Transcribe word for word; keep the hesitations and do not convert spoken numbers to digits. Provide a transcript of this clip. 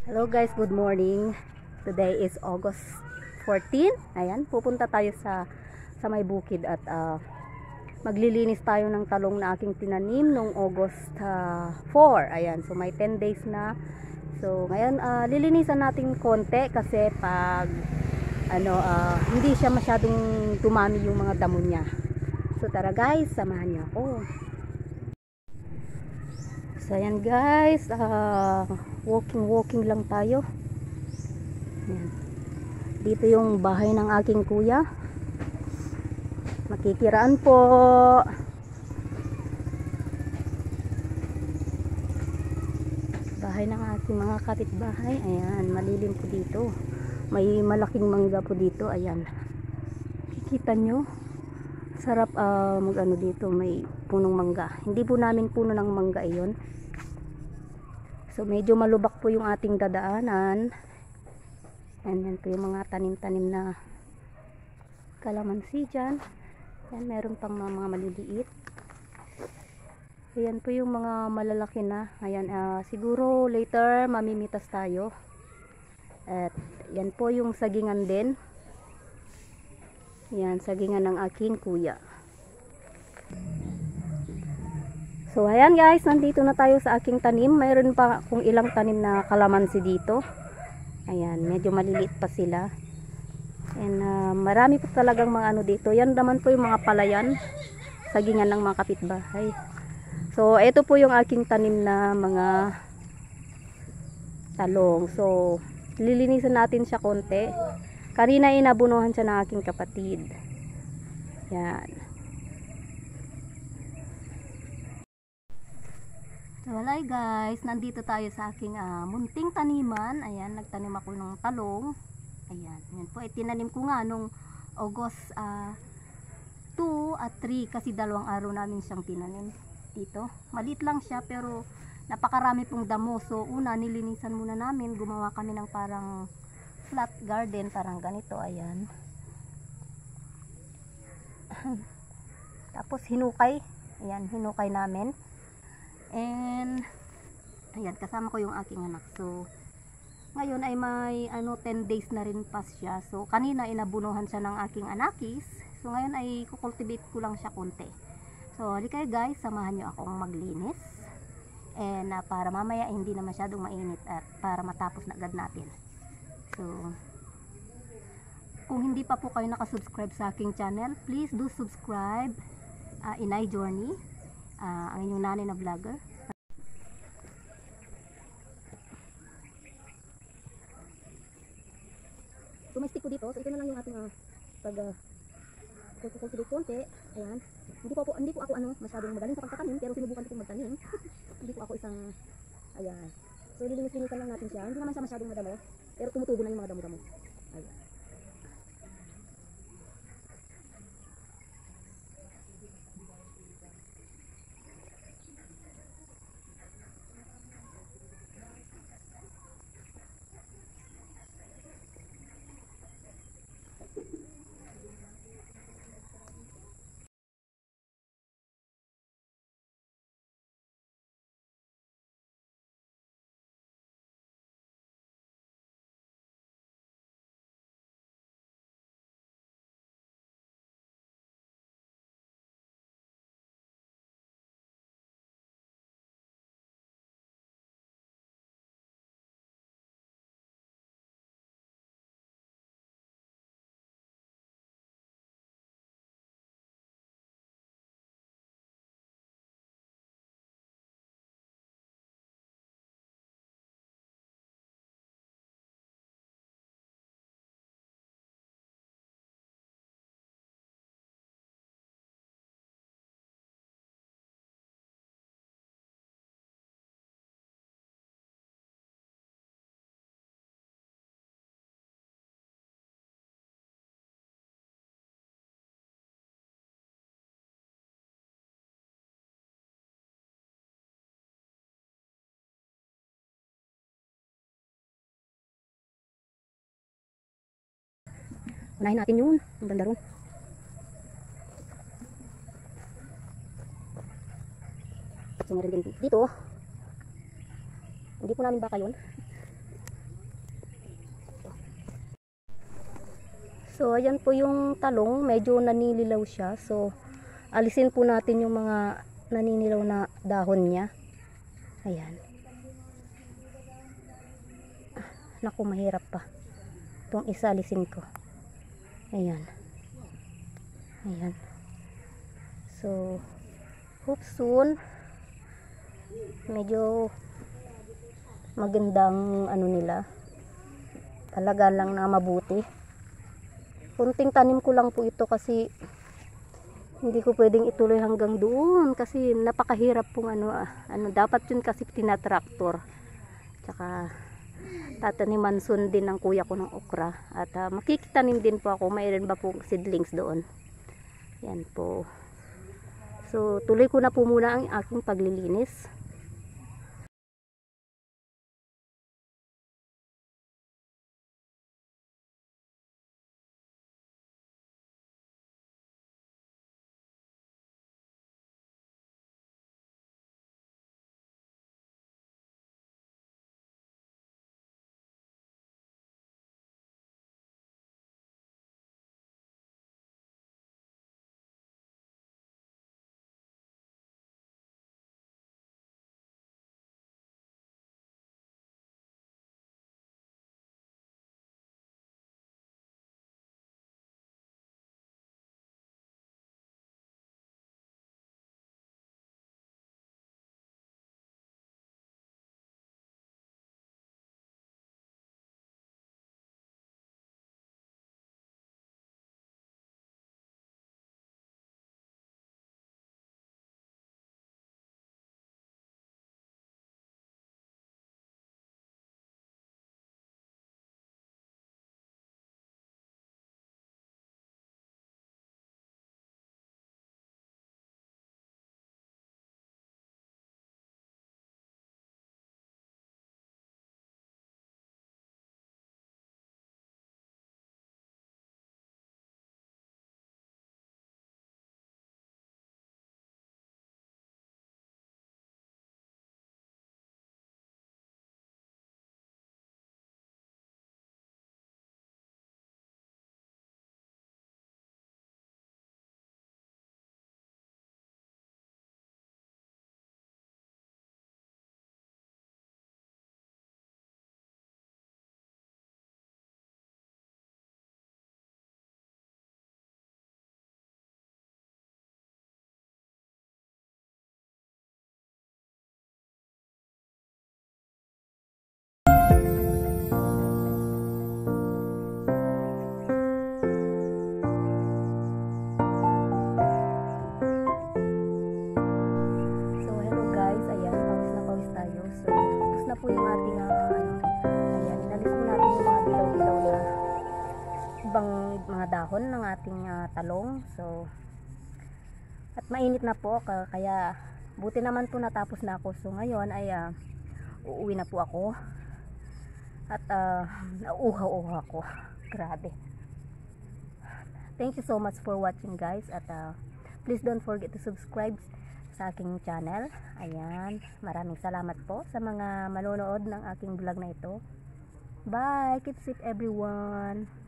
Hello guys, good morning. Today is August fourteenth. Ayan, pupunta tayo sa sa may bukid at uh, maglilinis tayo ng talong na aking tinanim noong August uh, four. Ayan, so may ten days na. So ngayon uh, lilinisan natin konti kasi pag ano uh, hindi siya masyadong dumami yung mga damo niya. So tara guys, samahan niyo ako. So ayan guys, uh, walking walking lang tayo. Ayan. Dito yung bahay ng aking kuya. Makikiraan po. Bahay ng aking mga kapitbahay. Ayan, malilim po dito. May malaking mangga po dito. Ayan. Kikita nyo. Sarap uh, mag ano dito, may punong mangga. Hindi po namin puno ng mangga iyon. So medyo malubak po yung ating dadaanan. And yan po yung mga tanim-tanim na kalamansi dyan. Yan, meron pang mga, mga maliliit. Ayan po yung mga malalaki na. Ayan, uh, siguro later mamimitas tayo. At yan po yung sagingan din. Yan, sagingan ng aking kuya. So ayan guys, nandito na tayo sa aking tanim. Mayroon pa kung ilang tanim na kalamansi dito. Ayan, medyo maliliit pa sila. And uh, marami po talagang mga ano dito. Yan naman po yung mga palayan, sagingan ng mga kapitbahay. So ito po yung aking tanim na mga talong. So lilinisan natin siya konti. Kanina inabunuhan siya ng aking kapatid. Yan. So wala guys, nandito tayo sa aking uh, munting taniman. Ayan, nagtanim ako ng talong. Ayan, yan po. Itinanim ko nga nung August uh, two at three kasi dalawang araw namin siyang tinanim dito. Maliit lang siya pero napakarami pong damo. So una, nilinisan muna namin. Gumawa kami ng parang flat garden, parang ganito. Ayan. Tapos hinukay. Ayan, hinukay namin. And ayan, kasama ko yung aking anak. So ngayon ay may ano ten days na rin pa siya. So kanina inabunuhan siya ng aking anakis. So ngayon ay kukultivate ko lang siya konti. So halika guys, samahan niyo akong maglinis. And uh, para mamaya hindi na masyadong mainit at para matapos na agad natin. So kung hindi pa po kayo nakasubscribe sa aking channel, please do subscribe. uh, Inay Journey, uh, ang inyong nanay na vlogger. So may stick po dito. So ito na lang yung ating uh, pag uh, kultivate konti. Ayan. Hindi po ako, hindi po ako ano, masyadong magaling sa pagtatanim, pero sinubukan ko pong magtanim. Hindi po ako isang ayan. So lilinis-linisan lang natin siya. Hindi naman siya masyadong madamo, pero tumutubo na yung mga damo-damo. Ayan. Unahin natin yun. Ang ganda ron. So meron din dito. Hindi po namin baka yun. So ayan po yung talong, medyo nanililaw siya. So alisin po natin yung mga naninilaw na dahon niya. Ayan. Naku, mahirap pa. Itong isa alisin ko. Ayan. Ayan. So hope soon medyo magandang ano nila, talaga lang na mabuti. Kunting tanim ko lang po ito kasi hindi ko pwedeng ituloy hanggang doon kasi napakahirap pong ano, ah, ano dapat yun kasi tinatraktor. Tsaka tataniman soon din ng kuya ko ng okra at uh, makikitanim din po ako, mayroon ba pong seedlings doon. Yan po. So tuloy ko na po muna ang aking paglilinis. Po yung ating uh, ayan, inalis mo natin yung mga dilaw-dilaw na ibang mga dahon ng ating uh, talong. So at mainit na po kaya buti naman po natapos na ako. So ngayon ay uh, uuwi na po ako at uh, nauuhaw-uhaw ako. Grabe. Thank you so much for watching guys at uh, please don't forget to subscribe sa aking channel. Ayan, maraming salamat po sa mga manonood ng aking vlog na ito. Bye, keep safe everyone.